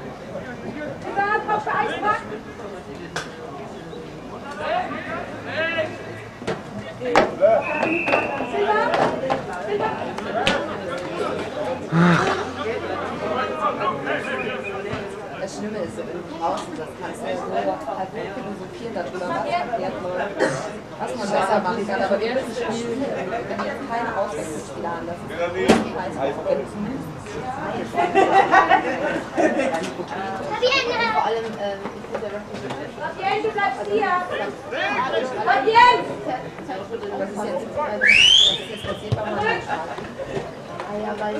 Das Schlimme ist, wenn du draußen das kannst, du so halt philosophieren darüber, was verkehrt läuft, was man besser machen kann. Aber während des Spiels, wenn jetzt keine Auswechselspieler haben, das ist scheiße. Wenn du es nimmst, vor allem, ich finde der Referee. Du bleibst hier! Das ist jetzt passiert bei meinem Schlag. Ja, weil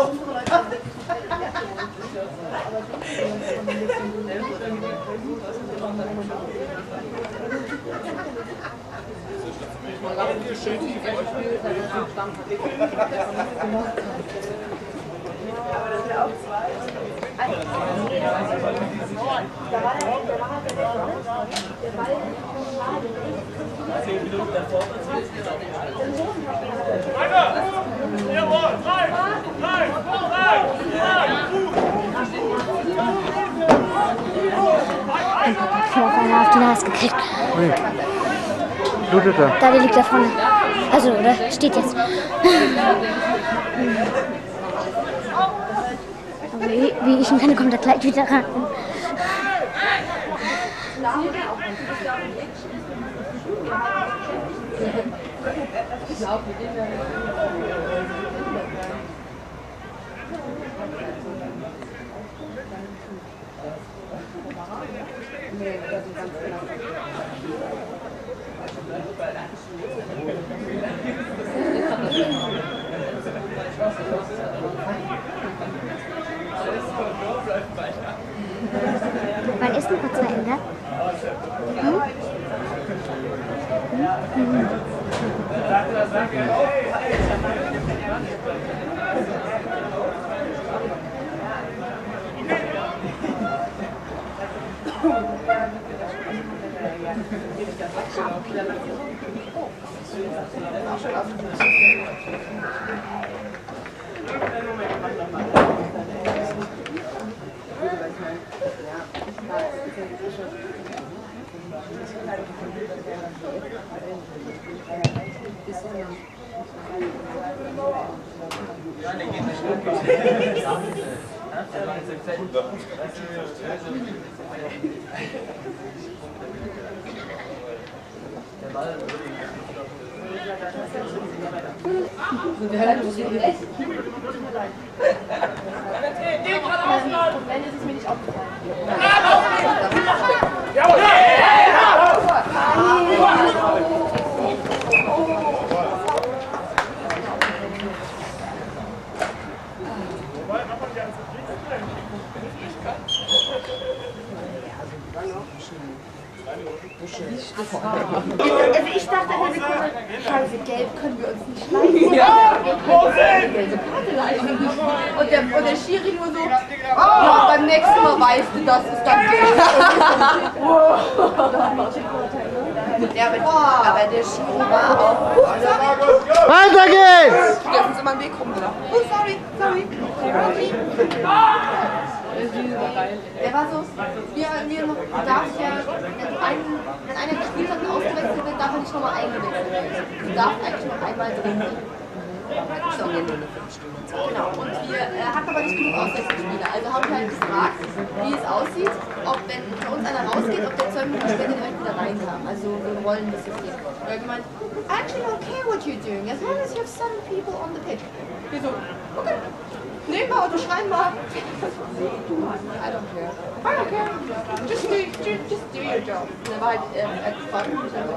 Ich habe auf einer auf die Nase gekriegt. Ui. Blutet er? Da, der liegt da vorne. Also, oder? Steht jetzt. Aber wie ich ihn kann, kommt er gleich wieder ran. Wann ist denn kurz zu Ende? Also ich dachte an der Sekunde, scheiße, gelb können wir uns nicht leisten. Ja. Und der Schiri nur so, ja, beim nächsten Mal weißt du, das ist dann gelb. Ja, aber der Schiri war auch... Weiter geht's! Da ist immer ein Weg rumgelaufen. Oh, sorry. Der war so, du darfst ja, wenn einer gespielt hat und ausgewechselt wird, darf er nicht nochmal eingewechselt werden. Du darfst eigentlich noch einmal drin sein. Das ist auch nur eine Viertelstunde. Genau, und wir hatten aber nicht genug Auswechselspieler. Also haben wir halt gefragt, wie es aussieht, ob wenn bei uns einer rausgeht, ob der 2 Minuten später direkt wieder reinkam. Also wir wollen das jetzt nicht. Und er hat gemeint, I actually don't care what you're doing, as long as you have 7 people on the pitch. Wir so, okay. Nehmen wir unterschreiben mal. I don't care. I don't care. Just do your job. Und er war halt gefragt,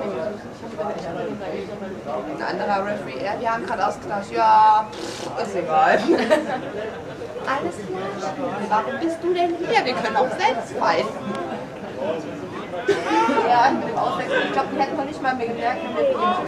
ein anderer Referee, wir haben gerade ausgetauscht. Ja, ist egal. Alles klar. Warum bist du denn hier? Wir können auch selbst pfeifen. Ja, mit dem Auswechseln. Ich glaube, die hätten noch nicht mal mehr gemerkt, wenn wir für ihn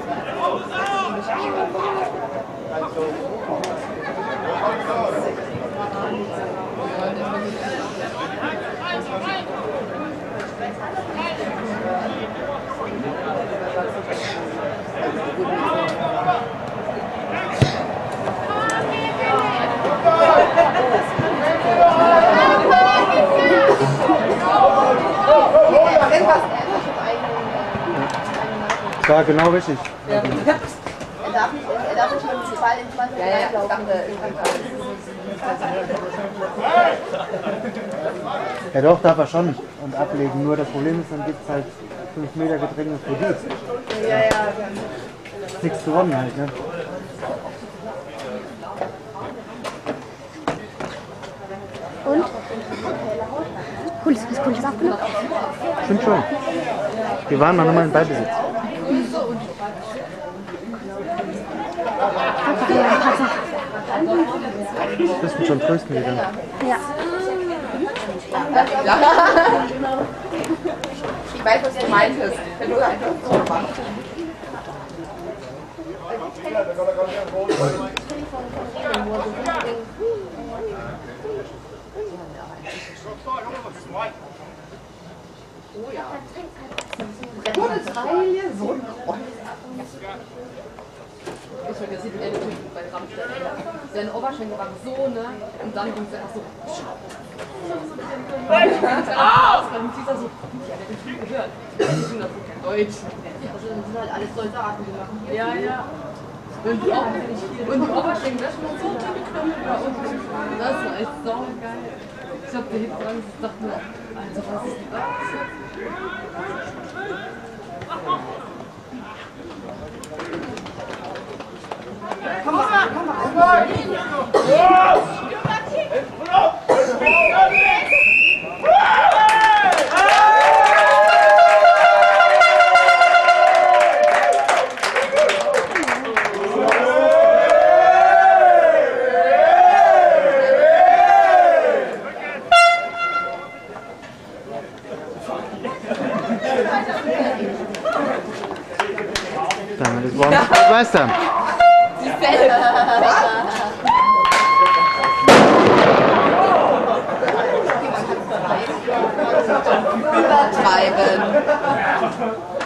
Das war genau richtig. Ja. Er darf nicht mit dem Ball ins Mann reinlaufen. Ja doch, darf er schon und ablegen. Nur das Problem ist, dann gibt es halt 5 Meter Gedränge für die. Ja. Nichts gewonnen halt, ne? Und? Was Cooles aufgenommen? Stimmt schon. Wir waren noch einmal in Ballbesitz. Du bist mich schon trösten gegangen. Ja. Ich weiß, was du meintest. Wenn du einfach so machst. Oh ja. Bundesreihe, so ein Kreuz. Ich finde, das sieht ehrlich bei Rammstein. Seine Oberschenkel waren so, ne? Und dann ging es einfach so. Das war mit dieser so. Ja, der hat viel gehört. Ich finde das so kein Deutsch. Das sind halt alles Soldaten, die machen hier. Ja. Und die Oberschenkel, das ist schon so geknüpft bei uns. Das war echt saugeil. Ich hab da hinten dran gedacht, also was ist das? Komm mal. Das war nicht Meister. Übertreiben.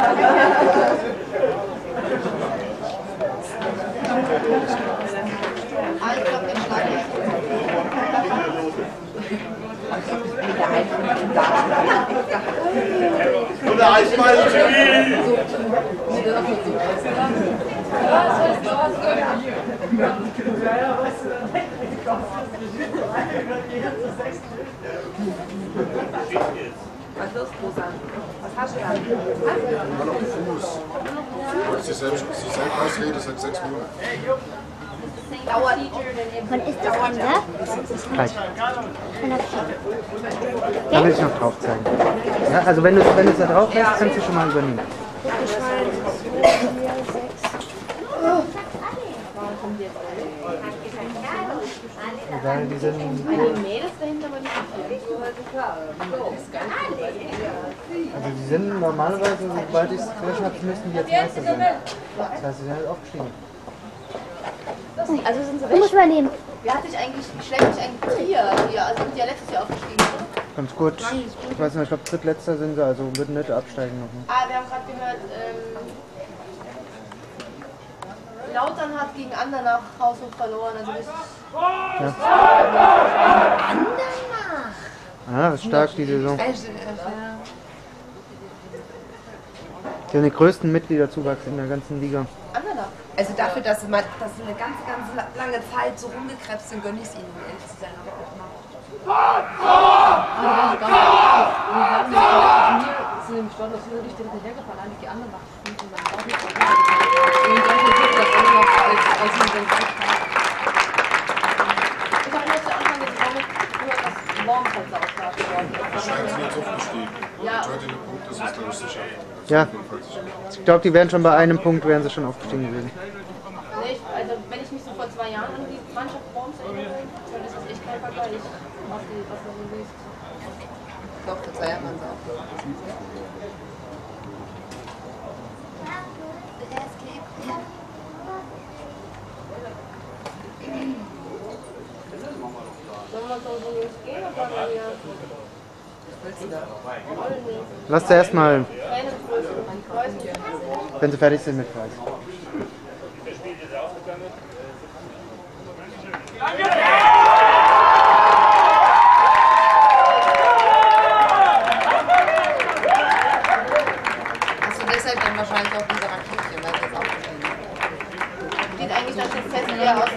Ich glaube, den Schlag ist. Oder Eismeile Chemie! Was ist los, Rosa? Was hast du da? Immer noch Fuß. Sie selbst ausrede seit 6 Monaten. Wann ist das Ende? Gleich. Da will ich noch drauf zeigen. Ja, also wenn du es da drauf lässt, kannst du schon mal übernehmen. Weil die sind... Also die sind normalerweise, sobald ich es frisch habe, müssten die jetzt Meister sein. Das heißt, sie sind halt aufgestiegen. Also sind sie Du musst übernehmen. Wer hat dich eigentlich, wie schlägt dich eigentlich hier? Also sind die ja letztes Jahr aufgestiegen. Ganz gut. Ich weiß nicht, ich glaube drittletzter sind sie, also würden nicht absteigen noch. Ne? Ah, wir haben gerade gehört, Lautern hat gegen Andernach haushoch verloren. Also das Ja. Ah, das ist stark die Saison. Die haben den größten Mitgliederzuwachs in der ganzen Liga. Andernach. Also dafür, dass sie eine ganz lange Zeit so rumgekrebst sind, gönne ich es ihnen, um ehrlich zu sein, aber auch noch. Sind im Stadion so durch den hergefahren, eigentlich die anderen machen. Ich habe nur zu Anfang des Jahres gehört, dass Wormplätze ausgeschlagen worden Scheint sie jetzt aufgestiegen. Ja. Heute der Punkt, das ist glaube ich sicher. Ja, ich glaube, die wären schon bei einem Punkt, wären sie schon aufgestiegen gewesen. Nee, also wenn ich mich so vor 2 Jahren an die Mannschaft Worms erinnere, dann ist das echt kein Vergleich, was du so siehst. Doch, vor 2 Jahren waren sie auch. Sollen wir uns so Jungs gehen oder wollen wir Willst du da? Lass sie erstmal, Tränengröße? Ich weiß nicht. wenn sie fertig sind mit Preis. Hast du deshalb dann wahrscheinlich auch diese Rakete, weil das auch bestimmt. Sieht eigentlich nach dem Fest, wer aus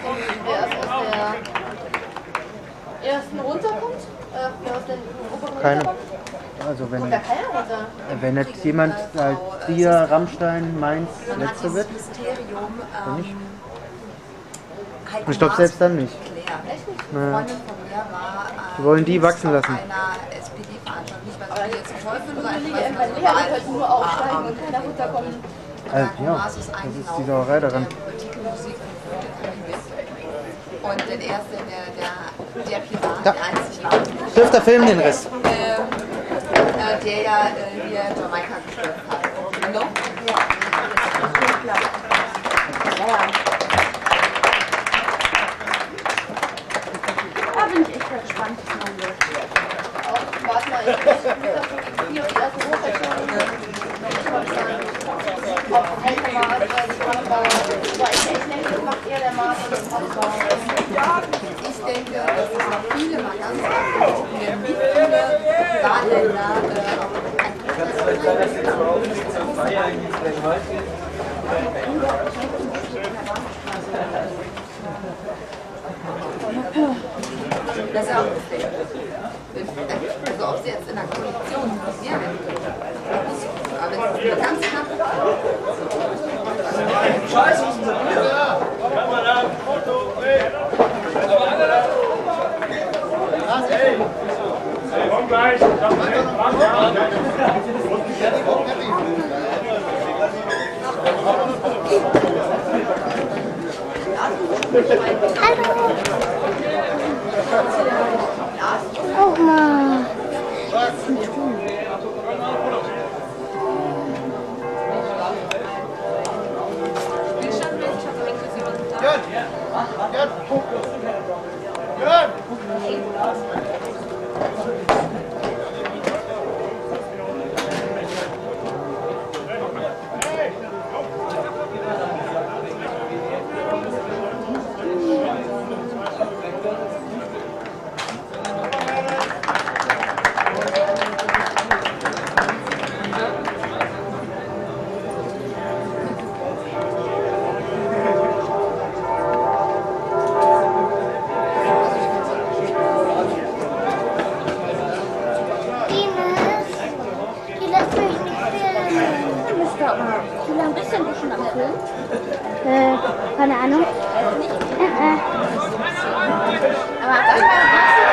der ersten runterkommt? Wer aus den oberen Keine. runterkommt? Also Kommt da keiner runter? wenn jetzt jemand halt Trier, Rammstein, Mainz letzter wird, Mysterium, dann nicht. Heiko Ich glaube selbst dann nicht. Claire. Naja. Freundin von mir war Die wollen die wachsen lassen. auf einer SPD-Veranstaltung, nicht weil sie jetzt so toll finden, sondern Die einfach bei weil sie Lea wird halt nur aufsteigen und keiner runterkommen. Ja, das ist die Sauerei daran. Und der erste, der Pirat, Ja. der einzig war, Dürft ihr filmen den Rest? der ja hier Jamaika gespielt hat. No? Ja. Da bin ich echt gespannt, was man wird. Warte mal, ich muss hier auf die erste Hochrechnung. Auf Heldemar, die Brandbauer. War ich echt länglich gemacht, eher der Mars und das Brandbauer. Ich denke, dass es noch viele mal ganz viele Mitglieder, Saarländer, das ist ja auch lustig. Also ob sie jetzt in der Koalition passieren, aber wenn es eine ganz knappe Scheiße! Komm gleich! Oh Mann. Wie lange bist denn du schon am Film? Keine Ahnung. Aber